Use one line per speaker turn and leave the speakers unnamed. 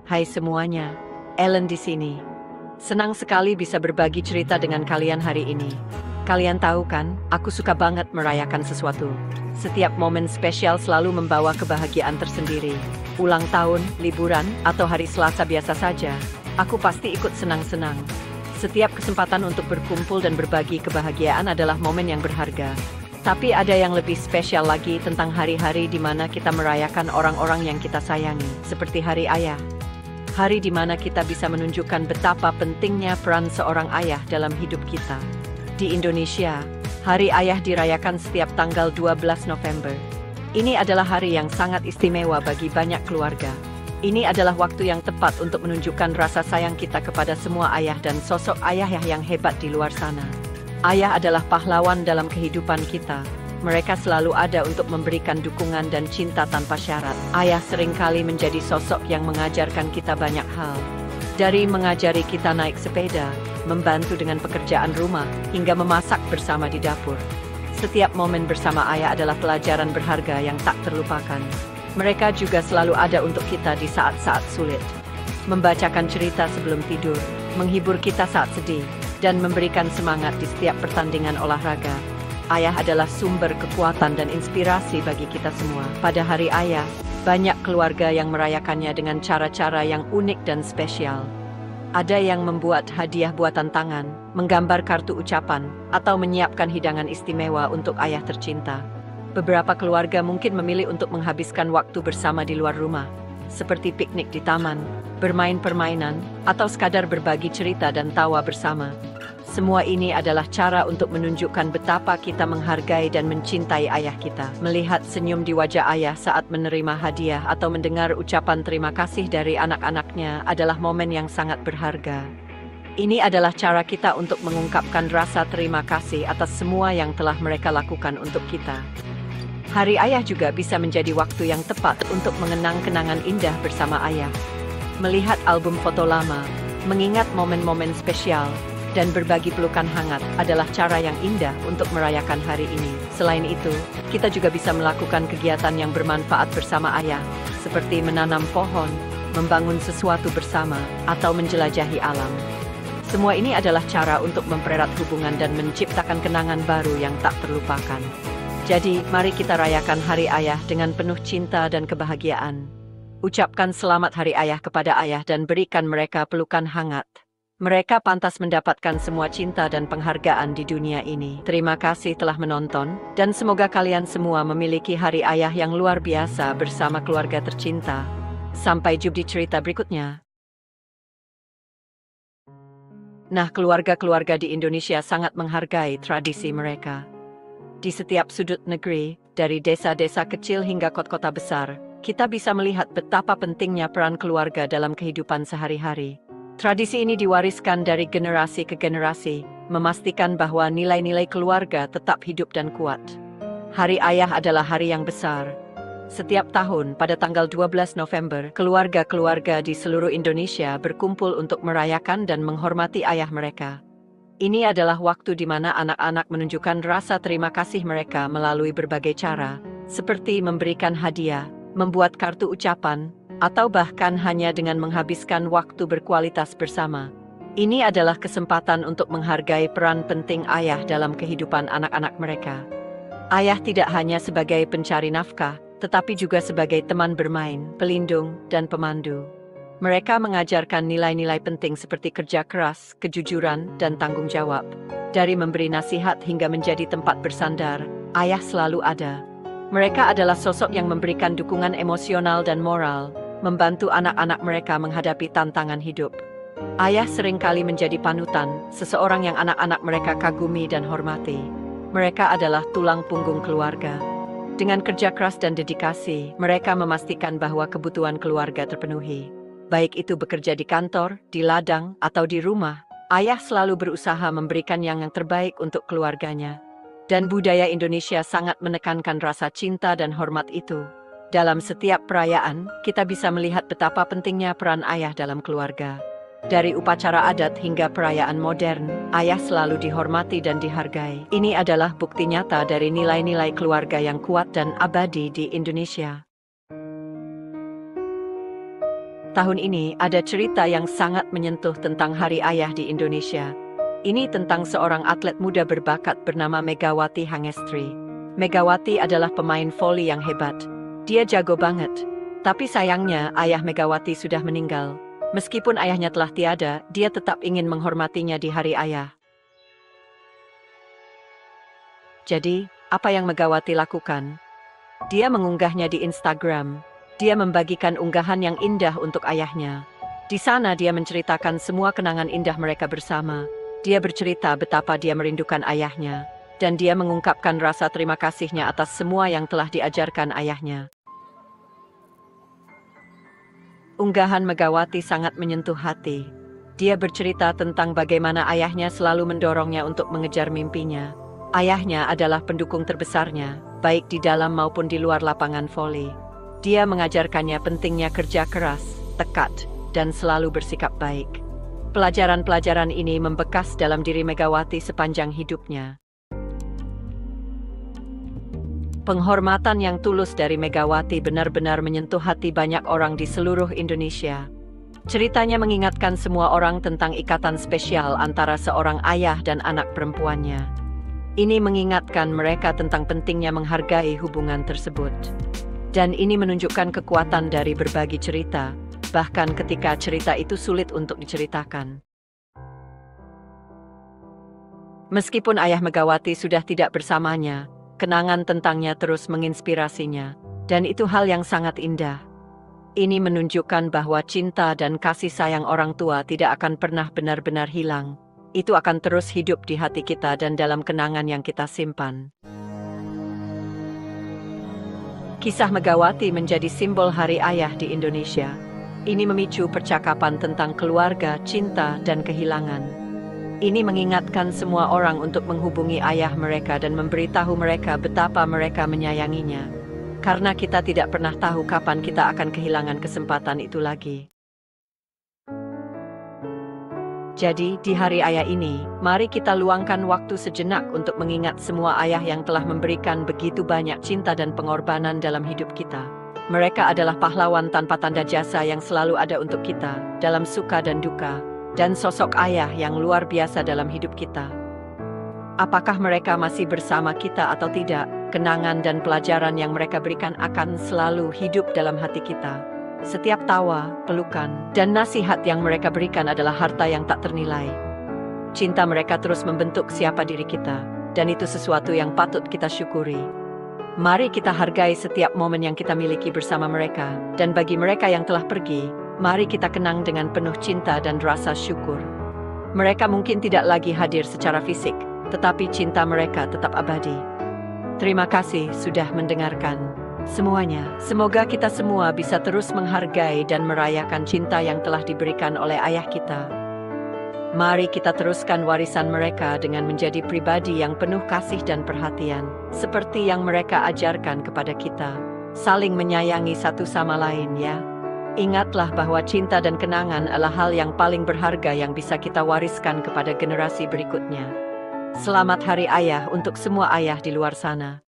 Hai semuanya, Ellen di sini. Senang sekali bisa berbagi cerita dengan kalian hari ini. Kalian tahu kan, aku suka banget merayakan sesuatu. Setiap momen spesial selalu membawa kebahagiaan tersendiri. Ulang tahun, liburan, atau hari Selasa biasa saja. Aku pasti ikut senang-senang. Setiap kesempatan untuk berkumpul dan berbagi kebahagiaan adalah momen yang berharga. Tapi ada yang lebih spesial lagi tentang hari-hari di mana kita merayakan orang-orang yang kita sayangi, seperti Hari Ayah. Hari di mana kita bisa menunjukkan betapa pentingnya peran seorang ayah dalam hidup kita. Di Indonesia, Hari Ayah dirayakan setiap tanggal 12 November. Ini adalah hari yang sangat istimewa bagi banyak keluarga. Ini adalah waktu yang tepat untuk menunjukkan rasa sayang kita kepada semua ayah dan sosok ayah yang hebat di luar sana. Ayah adalah pahlawan dalam kehidupan kita. Mereka selalu ada untuk memberikan dukungan dan cinta tanpa syarat. Ayah seringkali menjadi sosok yang mengajarkan kita banyak hal. Dari mengajari kita naik sepeda, membantu dengan pekerjaan rumah, hingga memasak bersama di dapur. Setiap momen bersama ayah adalah pelajaran berharga yang tak terlupakan. Mereka juga selalu ada untuk kita di saat-saat sulit. Membacakan cerita sebelum tidur, menghibur kita saat sedih, dan memberikan semangat di setiap pertandingan olahraga. Ayah adalah sumber kekuatan dan inspirasi bagi kita semua. Pada Hari Ayah, banyak keluarga yang merayakannya dengan cara-cara yang unik dan spesial. Ada yang membuat hadiah buatan tangan, menggambar kartu ucapan, atau menyiapkan hidangan istimewa untuk ayah tercinta. Beberapa keluarga mungkin memilih untuk menghabiskan waktu bersama di luar rumah, seperti piknik di taman, bermain permainan, atau sekadar berbagi cerita dan tawa bersama. Semua ini adalah cara untuk menunjukkan betapa kita menghargai dan mencintai ayah kita. Melihat senyum di wajah ayah saat menerima hadiah atau mendengar ucapan terima kasih dari anak-anaknya adalah momen yang sangat berharga. Ini adalah cara kita untuk mengungkapkan rasa terima kasih atas semua yang telah mereka lakukan untuk kita. Hari Ayah juga bisa menjadi waktu yang tepat untuk mengenang kenangan indah bersama ayah. Melihat album foto lama, mengingat momen-momen spesial, dan berbagi pelukan hangat adalah cara yang indah untuk merayakan hari ini. Selain itu, kita juga bisa melakukan kegiatan yang bermanfaat bersama ayah, seperti menanam pohon, membangun sesuatu bersama, atau menjelajahi alam. Semua ini adalah cara untuk mempererat hubungan dan menciptakan kenangan baru yang tak terlupakan. Jadi, mari kita rayakan Hari Ayah dengan penuh cinta dan kebahagiaan. Ucapkan selamat Hari Ayah kepada ayah dan berikan mereka pelukan hangat. Mereka pantas mendapatkan semua cinta dan penghargaan di dunia ini. Terima kasih telah menonton, dan semoga kalian semua memiliki Hari Ayah yang luar biasa bersama keluarga tercinta. Sampai jumpa di cerita berikutnya. Nah, keluarga-keluarga di Indonesia sangat menghargai tradisi mereka. Di setiap sudut negeri, dari desa-desa kecil hingga kota-kota besar, kita bisa melihat betapa pentingnya peran keluarga dalam kehidupan sehari-hari. Tradisi ini diwariskan dari generasi ke generasi, memastikan bahwa nilai-nilai keluarga tetap hidup dan kuat. Hari Ayah adalah hari yang besar. Setiap tahun pada tanggal 12 November, keluarga-keluarga di seluruh Indonesia berkumpul untuk merayakan dan menghormati ayah mereka. Ini adalah waktu di mana anak-anak menunjukkan rasa terima kasih mereka melalui berbagai cara, seperti memberikan hadiah, membuat kartu ucapan, atau bahkan hanya dengan menghabiskan waktu berkualitas bersama. Ini adalah kesempatan untuk menghargai peran penting ayah dalam kehidupan anak-anak mereka. Ayah tidak hanya sebagai pencari nafkah, tetapi juga sebagai teman bermain, pelindung, dan pemandu. Mereka mengajarkan nilai-nilai penting seperti kerja keras, kejujuran, dan tanggung jawab. Dari memberi nasihat hingga menjadi tempat bersandar, ayah selalu ada. Mereka adalah sosok yang memberikan dukungan emosional dan moral, membantu anak-anak mereka menghadapi tantangan hidup. Ayah seringkali menjadi panutan, seseorang yang anak-anak mereka kagumi dan hormati. Mereka adalah tulang punggung keluarga. Dengan kerja keras dan dedikasi, mereka memastikan bahwa kebutuhan keluarga terpenuhi. Baik itu bekerja di kantor, di ladang, atau di rumah, ayah selalu berusaha memberikan yang terbaik untuk keluarganya. Dan budaya Indonesia sangat menekankan rasa cinta dan hormat itu. Dalam setiap perayaan, kita bisa melihat betapa pentingnya peran ayah dalam keluarga. Dari upacara adat hingga perayaan modern, ayah selalu dihormati dan dihargai. Ini adalah bukti nyata dari nilai-nilai keluarga yang kuat dan abadi di Indonesia. Tahun ini ada cerita yang sangat menyentuh tentang Hari Ayah di Indonesia. Ini tentang seorang atlet muda berbakat bernama Megawati Hangestri. Megawati adalah pemain voli yang hebat. Dia jago banget. Tapi sayangnya ayah Megawati sudah meninggal. Meskipun ayahnya telah tiada, dia tetap ingin menghormatinya di Hari Ayah. Jadi, apa yang Megawati lakukan? Dia mengunggahnya di Instagram. Dia membagikan unggahan yang indah untuk ayahnya. Di sana dia menceritakan semua kenangan indah mereka bersama. Dia bercerita betapa dia merindukan ayahnya. Dan dia mengungkapkan rasa terima kasihnya atas semua yang telah diajarkan ayahnya. Unggahan Megawati sangat menyentuh hati. Dia bercerita tentang bagaimana ayahnya selalu mendorongnya untuk mengejar mimpinya. Ayahnya adalah pendukung terbesarnya, baik di dalam maupun di luar lapangan voli. Dia mengajarkannya pentingnya kerja keras, tekad, dan selalu bersikap baik. Pelajaran-pelajaran ini membekas dalam diri Megawati sepanjang hidupnya. Penghormatan yang tulus dari Megawati benar-benar menyentuh hati banyak orang di seluruh Indonesia. Ceritanya mengingatkan semua orang tentang ikatan spesial antara seorang ayah dan anak perempuannya. Ini mengingatkan mereka tentang pentingnya menghargai hubungan tersebut. Dan ini menunjukkan kekuatan dari berbagi cerita, bahkan ketika cerita itu sulit untuk diceritakan. Meskipun ayah Megawati sudah tidak bersamanya, kenangan tentangnya terus menginspirasinya, dan itu hal yang sangat indah. Ini menunjukkan bahwa cinta dan kasih sayang orang tua tidak akan pernah benar-benar hilang. Itu akan terus hidup di hati kita dan dalam kenangan yang kita simpan. Kisah Megawati menjadi simbol Hari Ayah di Indonesia. Ini memicu percakapan tentang keluarga, cinta, dan kehilangan. Ini mengingatkan semua orang untuk menghubungi ayah mereka dan memberitahu mereka betapa mereka menyayanginya. Karena kita tidak pernah tahu kapan kita akan kehilangan kesempatan itu lagi. Jadi, di Hari Ayah ini, mari kita luangkan waktu sejenak untuk mengingat semua ayah yang telah memberikan begitu banyak cinta dan pengorbanan dalam hidup kita. Mereka adalah pahlawan tanpa tanda jasa yang selalu ada untuk kita, dalam suka dan duka, dan sosok ayah yang luar biasa dalam hidup kita. Apakah mereka masih bersama kita atau tidak, kenangan dan pelajaran yang mereka berikan akan selalu hidup dalam hati kita. Setiap tawa, pelukan, dan nasihat yang mereka berikan adalah harta yang tak ternilai. Cinta mereka terus membentuk siapa diri kita, dan itu sesuatu yang patut kita syukuri. Mari kita hargai setiap momen yang kita miliki bersama mereka, dan bagi mereka yang telah pergi, mari kita kenang dengan penuh cinta dan rasa syukur. Mereka mungkin tidak lagi hadir secara fisik, tetapi cinta mereka tetap abadi. Terima kasih sudah mendengarkan semuanya. Semoga kita semua bisa terus menghargai dan merayakan cinta yang telah diberikan oleh ayah kita. Mari kita teruskan warisan mereka dengan menjadi pribadi yang penuh kasih dan perhatian, seperti yang mereka ajarkan kepada kita. Saling menyayangi satu sama lain ya. Ingatlah bahwa cinta dan kenangan adalah hal yang paling berharga yang bisa kita wariskan kepada generasi berikutnya. Selamat Hari Ayah untuk semua ayah di luar sana.